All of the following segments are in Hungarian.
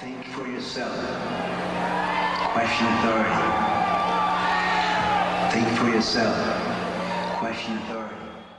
Think for yourself. Question authority. Think for yourself. Question authority.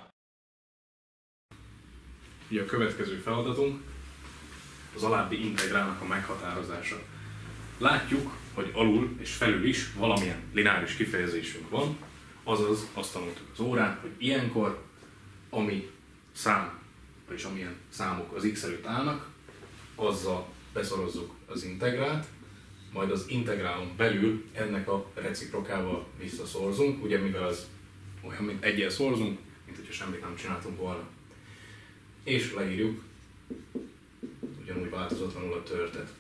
Ugye a következő feladatunk az alábbi integrálnak a meghatározása. Látjuk, hogy alul és felül is valamilyen lineáris kifejezésünk van, azaz azt tanultuk az órán, hogy ilyenkor, ami szám, vagyis amilyen számok az x előtt állnak, azzal beszorozzuk az integrált, majd az integrálon belül ennek a reciprokával visszaszorzunk, ugye mivel az olyan, mint egyel szorzunk, mint hogyha semmit nem csináltunk volna. És leírjuk ugyanúgy változatlanul a törtet.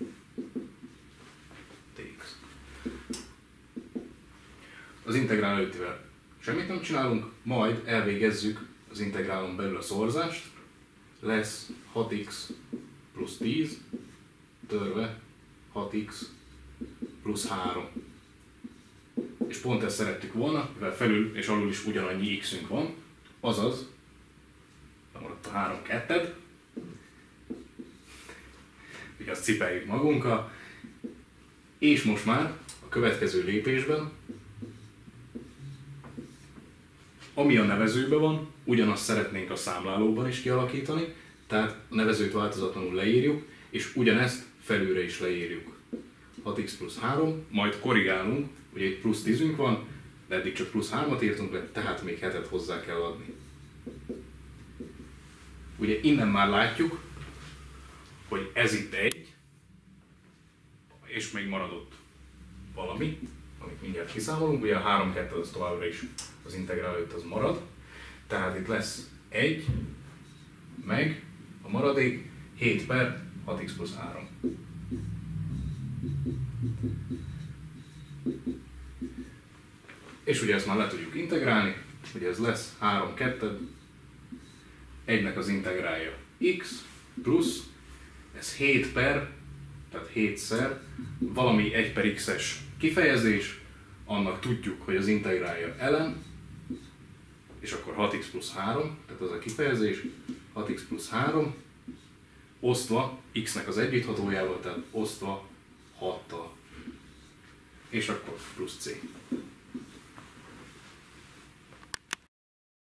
Dx. Az integrál előttivel semmit nem csinálunk, majd elvégezzük az integrálon belül a szorzást, lesz 6x plusz 10 törve 6x plusz 3. És pont ezt szerettük volna, mivel felül és alul is ugyanannyi x-ünk van, azaz maradt a 3 ketted, ugye azt cipeljük magunkkal, és most már a következő lépésben, ami a nevezőben van, ugyanazt szeretnénk a számlálóban is kialakítani, tehát a nevezőt változatlanul leírjuk, és ugyanezt felülre is leírjuk. 6x plusz 3, majd korrigálunk, ugye itt plusz 10-ünk van, de eddig csak plusz 3-at írtunk le, tehát még 7-et hozzá kell adni. Ugye innen már látjuk, hogy ez itt 1, és még maradott valami, amit mindjárt kiszámolunk, ugye a 3 2 az továbbra is az integrál előtt az marad, tehát itt lesz 1, meg a maradék 7 per 6x plusz 3. És ugye ezt már le tudjuk integrálni, hogy ez lesz 3 2, 1-nek az integrálja x plusz, ez 7 per, tehát 7-szer, valami 1 per x-es kifejezés, annak tudjuk, hogy az integrálja ln, és akkor 6x plusz 3, tehát az a kifejezés, 6x plusz 3, osztva x-nek az együtthatójával, tehát osztva 6-tal. És akkor plusz c.